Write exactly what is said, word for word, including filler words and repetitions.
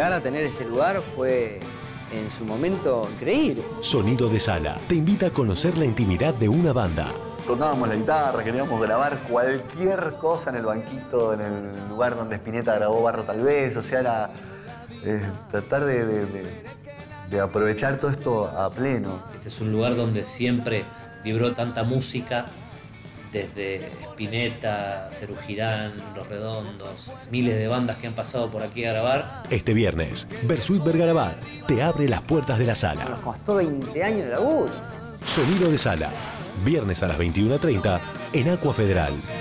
llegar a tener este lugar fue en su momento increíble. Sonido de Sala te invita a conocer la intimidad de una banda. Tocábamos la guitarra, queríamos grabar cualquier cosa en el banquito, en el lugar donde Spinetta grabó Barro tal vez, o sea, era eh, tratar de, de, de, de aprovechar todo esto a pleno. Este es un lugar donde siempre vibró tanta música, desde Spinetta, Serú Girán, Los Redondos, miles de bandas que han pasado por aquí a grabar. Este viernes, Bersuit Vergarabat te abre las puertas de la sala. Nos costó veinte años de laburo. Sonido de Sala, viernes a las veintiuna treinta en Aqua Federal.